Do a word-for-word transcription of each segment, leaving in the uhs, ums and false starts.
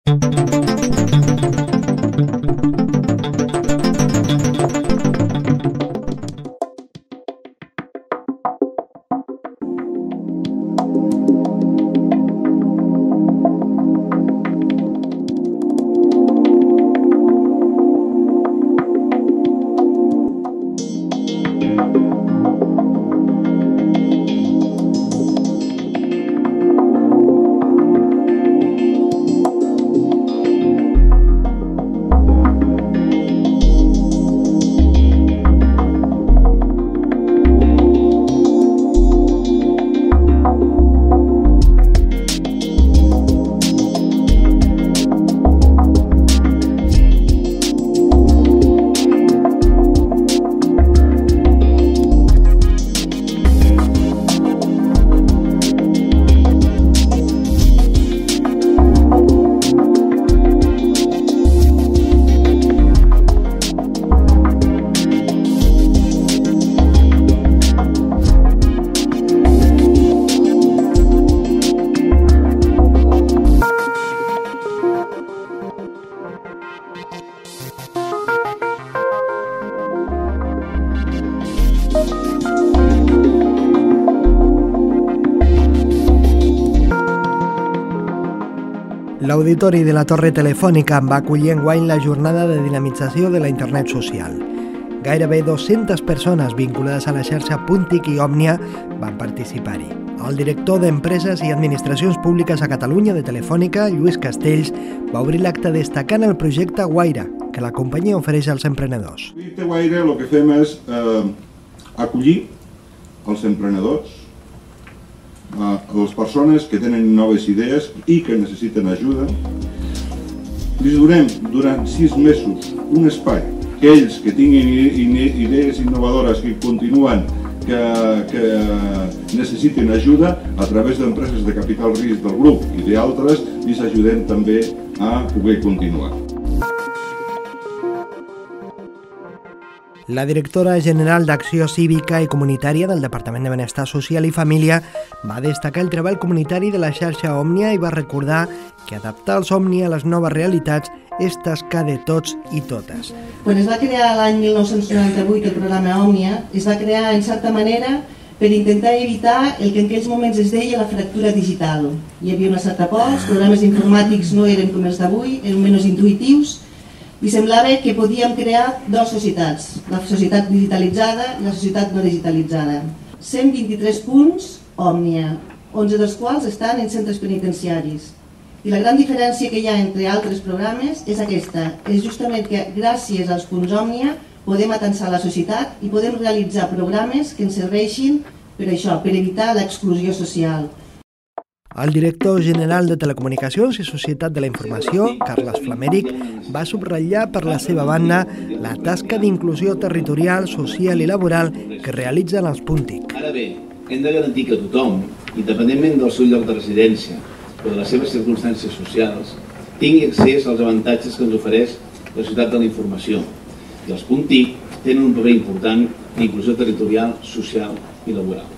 L'Auditori de la Torre Telefònica va acollir enguany la jornada de dinamització de la internet social. Gairebé dues-centes persones vinculades a la xarxa Puntic i Òmnia van participar-hi. El director d'Empreses i Administracions Públiques a Catalunya de Telefònica, Lluís Castells, va obrir l'acte destacant el projecte Guaira, que la companyia ofereix als emprenedors. El projecte Guaira el que fem és eh, acollir els emprenedors, a les persones que tenen noves idees i que necessiten ajuda. Li donem durant sis mesos un espai que ells que tinguin idees innovadores que continuen, que, que necessiten ajuda a través d'empreses de capital risc del grup i d'altres, els ajudem també a poder continuar. La directora general d'Acció Cívica i Comunitària del Departament de Benestar Social i Família va destacar el treball comunitari de la xarxa Òmnia i va recordar que adaptar els Òmnia a les noves realitats és tasca de tots i totes. Quan es va crear l'any mil nou-cents noranta-vuit el programa Òmnia, es va crear en certa manera per intentar evitar el que en aquells moments es deia la fractura digital. Hi havia una certa por, els programes informàtics no eren com els d'avui, eren menys intuitius, i semblava que podíem crear dues societats, la societat digitalitzada i la societat no digitalitzada. cent vint-i-tres punts Òmnia, onze dels quals estan en centres penitenciaris. I la gran diferència que hi ha entre altres programes és aquesta, és justament que gràcies als punts Òmnia podem atansar la societat i podem realitzar programes que ens serveixin per això, per evitar l'exclusió social. El director general de Telecomunicacions i Societat de la Informació, Carles Flamèric, va subratllar per la seva banda la tasca d'inclusió territorial, social i laboral que realitzen els Puntic. Ara bé, hem de garantir que tothom, independentment del seu lloc de residència o de les seves circumstàncies socials, tingui accés als avantatges que ens ofereix la societat de la informació. I els Puntic tenen un paper important en inclusió territorial, social i laboral.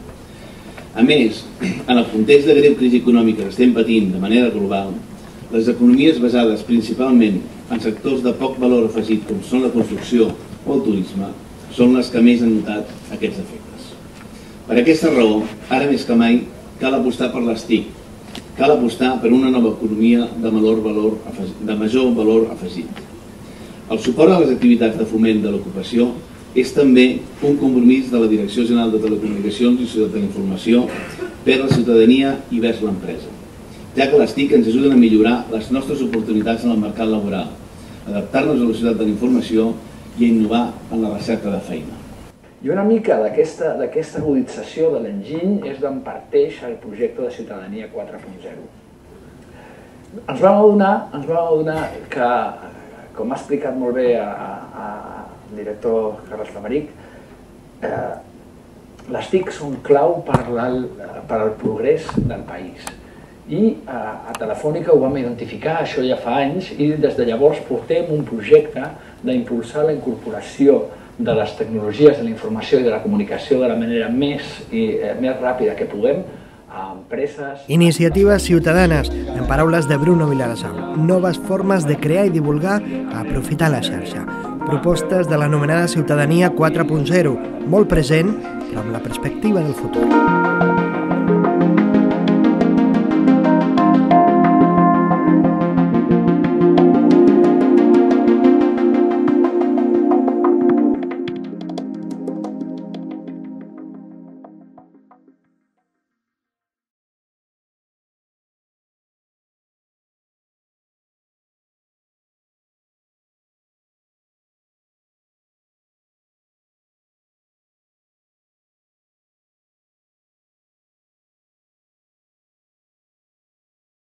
A més, en el context de greu crisi econòmica que estem patint de manera global, les economies basades principalment en sectors de poc valor afegit com són la construcció o el turisme són les que més han notat aquests efectes. Per aquesta raó, ara més que mai, cal apostar per les T I C, cal apostar per una nova economia de, valor, valor, de major valor afegit. El suport a les activitats de foment de l'ocupació és també un compromís de la Direcció General de Telecomunicacions i Societat de la Informació per la ciutadania i vers l'empresa, ja que les T I C ens ajuden a millorar les nostres oportunitats en el mercat laboral, adaptar-nos a la societat de la informació i a innovar en la recerca de feina. I una mica d'aquesta agudització de l'enginy és d'on parteix el projecte de Ciutadania quatre punt zero. Ens vam adonar, ens vam adonar que, com ha explicat molt bé a, a el director Carles Flamèric, eh, les T I C són clau per, per al progrés del país. I eh, a Telefònica ho vam identificar, això ja fa anys, i des de llavors portem un projecte d'impulsar la incorporació de les tecnologies de la informació i de la comunicació de la manera més, i, eh, més ràpida que puguem a empreses... Iniciatives ciutadanes, en paraules de Bruno Vilarasau. Noves formes de crear i divulgar a aprofitar la xarxa. Propostes de l'anomenada ciutadania quatre punt zero, molt present, però amb la perspectiva del futur.